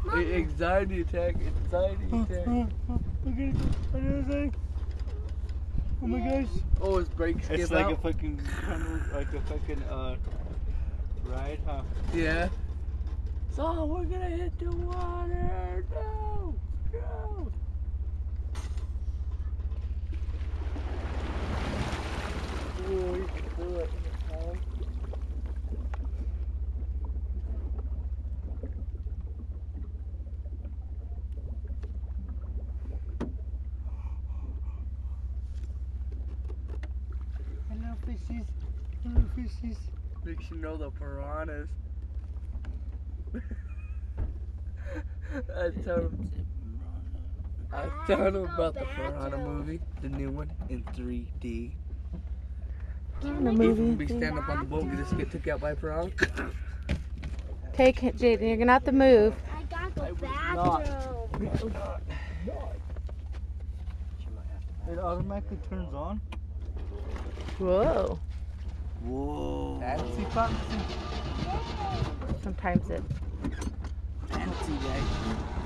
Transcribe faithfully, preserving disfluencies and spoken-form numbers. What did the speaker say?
A- Anxiety attack, anxiety attack. Oh, oh, oh, look at it. What did I say? Oh my gosh. Oh, his brakes It's give like out? a fucking, like a fucking, uh, ride, huh? Yeah. So we're gonna hit the water. No, no. Oh, you can do it. Hello, fishies. Hello, fishies. Makes you know the piranhas. I was telling him, I was telling him about the Piranha movie, the new one, in three D. Piranha If movie. we stand up on the boat, we just get took out by piranha. Take it, Jaden. You're gonna have to move. I gotta go not. bathroom. It automatically turns on? Whoa. Whoa. Fancy, fancy. Sometimes it. Fancy, right?